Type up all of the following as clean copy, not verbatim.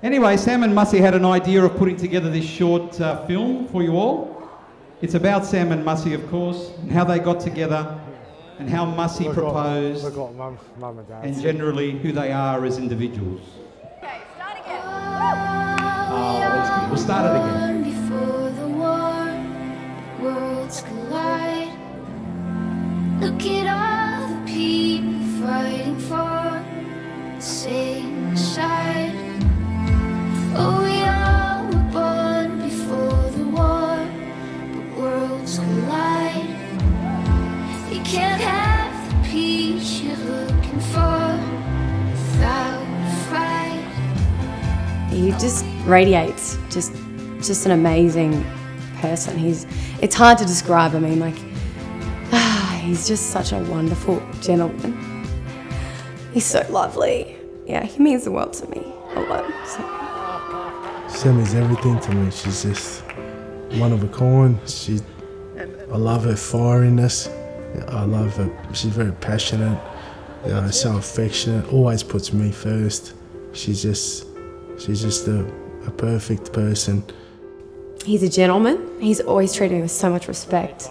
Anyway, Sam and Mussy had an idea of putting together this short film for you all. It's about Sam and Mussy, of course, and how they got together, and how Mussy proposed, Mum and Dad. and generally who they are as individuals. Okay, start again. Oh, that's good. We'll start it again. Before the war, worlds collide. Look at all the people fighting for the same side. Oh, we all were born before the war, but worlds collide. You can't have the peace you're looking for without fight. He just radiates, just an amazing person. It's hard to describe. I mean, like, he's just such a wonderful gentleman. He's so lovely. Yeah, he means the world to me a lot. So. Sammy's everything to me. She's just one of a kind. I love her fieriness. I love her. She's very passionate, so affectionate. Always puts me first. She's just a perfect person. He's a gentleman. He's always treated me with so much respect.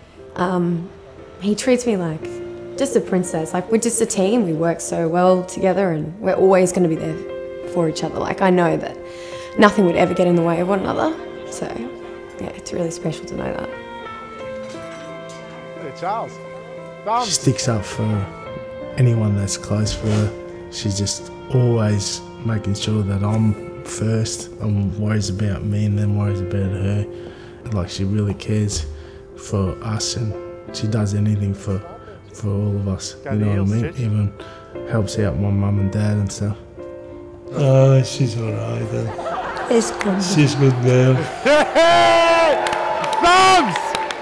He treats me like just a princess. Like, we're just a team. We work so well together, and we're always going to be there for each other. Like, I know that nothing would ever get in the way of one another. So, yeah, it's really special to know that. Hey, Charles. She sticks up for anyone that's close for her. She's just always making sure that I'm first and worries about me and then worries about her. Like, she really cares for us, and she does anything for all of us. You know what I mean? Even helps out my mum and dad and stuff. Oh, she's alright then. It's good. She's good now. Thumbs!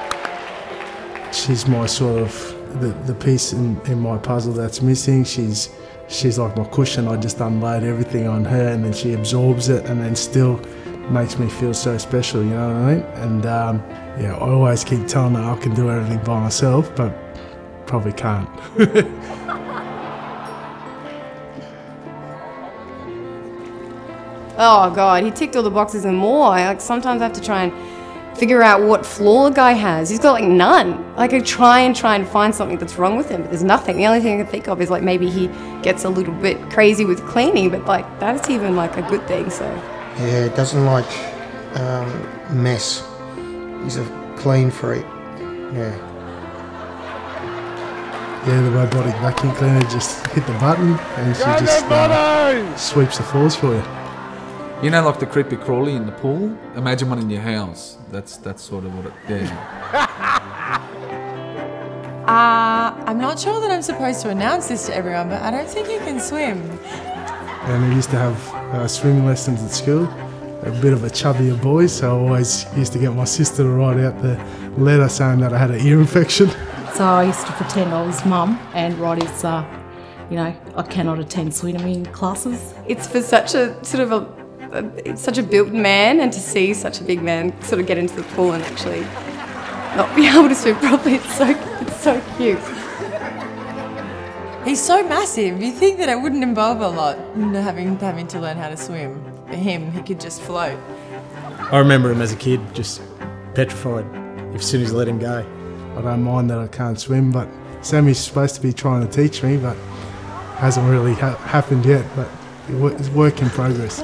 She's my sort of the piece in my puzzle that's missing. She's like my cushion. I just unload everything on her, and then she absorbs it, and then still makes me feel so special. You know what I mean? And yeah, I always keep telling her I can do everything by myself, but probably can't. Oh God, he ticked all the boxes and more. Like, sometimes I have to try and figure out what flaw the guy has. He's got like none. Like, I try and find something that's wrong with him, but there's nothing. The only thing I can think of is like maybe he gets a little bit crazy with cleaning, but like that's even like a good thing. So yeah, he doesn't like mess. He's a clean freak. Yeah. Yeah, the robotic vacuum cleaner, just hit the button and she just sweeps the floors for you. You know, like the creepy crawly in the pool? Imagine one in your house. That's sort of what it, yeah. I'm not sure that I'm supposed to announce this to everyone, but I don't think you can swim. And we used to have swimming lessons at school. A bit of a chubbier boy, so I always used to get my sister to write out the letter saying that I had an ear infection. So I used to pretend I was mum and write his, you know, I cannot attend swimming classes. it's for such a sort of it's such a built man, and to see such a big man sort of get into the pool and actually not be able to swim properly, it's so cute. He's so massive. You think that it wouldn't involve a lot, having to learn how to swim. For him, he could just float. I remember him as a kid, just petrified as soon as you let him go. I don't mind that I can't swim, but Sammy's supposed to be trying to teach me, but hasn't really happened yet, but it's work in progress.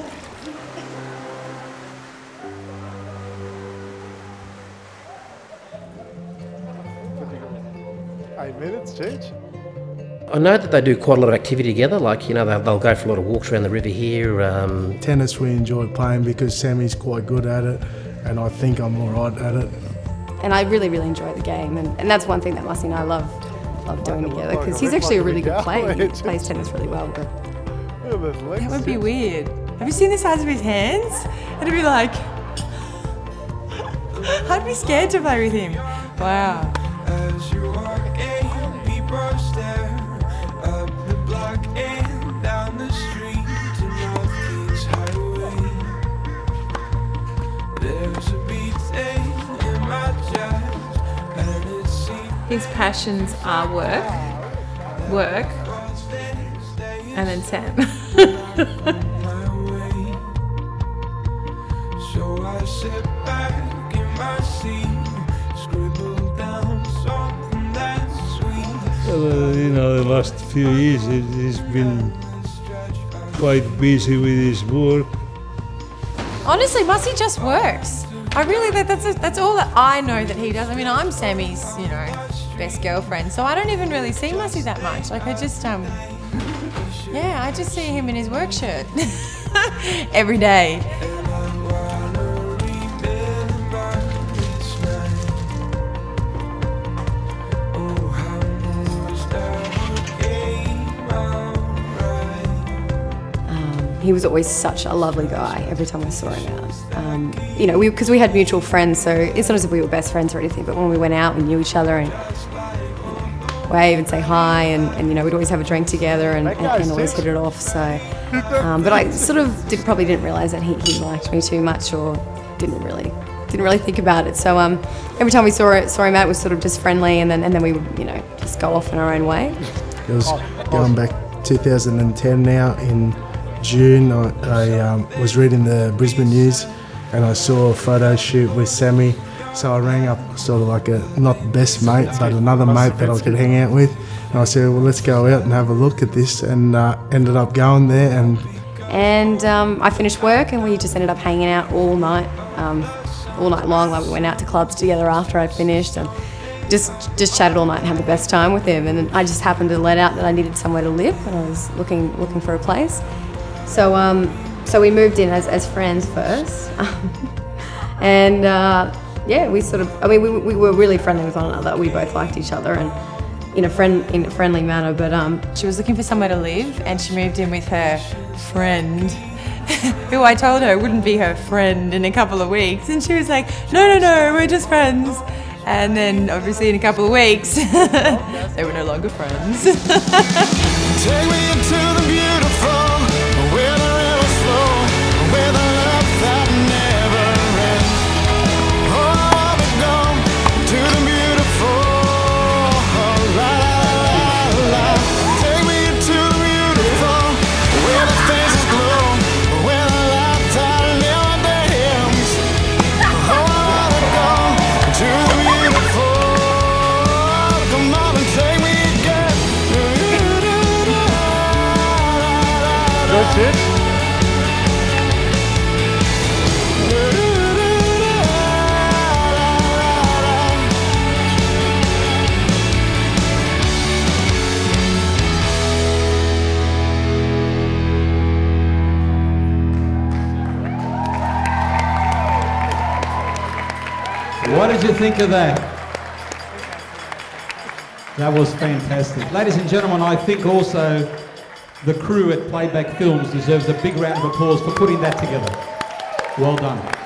8 minutes, Cheech. I know that they do quite a lot of activity together, like, you know, they'll go for a lot of walks around the river here. Tennis we enjoy playing because Sammy's quite good at it, and I think I'm all right at it. And I really, really enjoy the game, and that's one thing that Mussy and I love doing together, because he's actually a really good player. He plays tennis really well. But that would be weird. Have you seen the size of his hands? It'd be like, I'd be scared to play with him. Wow. His passions are work, and then Sam. You know, the last few years he's been quite busy with his work. Honestly, Mussy just works. I really that's all that I know that he does. I mean, I'm Sammy's, you know, best girlfriend, so I don't even really see Mussy that much. Like I just yeah, I just see him in his work shirt every day. He was always such a lovely guy every time I saw him out. You know, because we had mutual friends, so it's not as if we were best friends or anything, but when we went out, we knew each other and wave and say hi, and you know, we'd always have a drink together and always hit it off. So, but I sort of probably didn't realise that he liked me too much, or didn't really think about it. So every time we saw him out, it was sort of just friendly, and then we would, you know, just go off in our own way. It was going back 2010 now. In June, I was reading the Brisbane News and I saw a photo shoot with Sammy, so I rang up sort of like a, not best mate, but another mate that I could hang out with, and I said, well, let's go out and have a look at this, and ended up going there. And I finished work and we just ended up hanging out all night long. Like we went out to clubs together after I finished and just chatted all night and had the best time with him. And I just happened to let out that I needed somewhere to live and I was looking for a place. So we moved in as friends first, and yeah, we sort of, I mean, we were really friendly with one another. We both liked each other and in a friendly manner. But she was looking for somewhere to live, and she moved in with her friend, who I told her wouldn't be her friend in a couple of weeks, and she was like, no, we're just friends. And then obviously in a couple of weeks, they were no longer friends. Take me into the beautiful, where the rivers flow, where the love that never ends. Oh, I wanna go to the beautiful, la la la. Take me into the beautiful, where the faces glow, where the light that never ends. Oh, I wanna go to the beautiful. Come on and take me again. That's it? What did you think of that? That was fantastic. Ladies and gentlemen, I think also the crew at Playback Films deserves a big round of applause for putting that together. Well done.